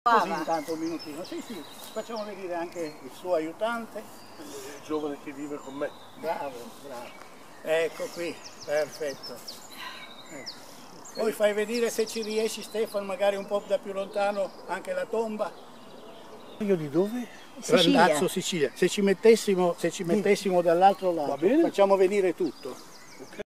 Così intanto un minutino. Sì, sì, facciamo vedere anche il suo aiutante. Il giovane che vive con me. Bravo, bravo. Ecco qui, perfetto. Ecco. Poi fai vedere se ci riesci, Stefano, magari un po' da più lontano anche la tomba. Io di dove? Sicilia. Randazzo, Sicilia. Se ci mettessimo dall'altro lato, facciamo venire tutto.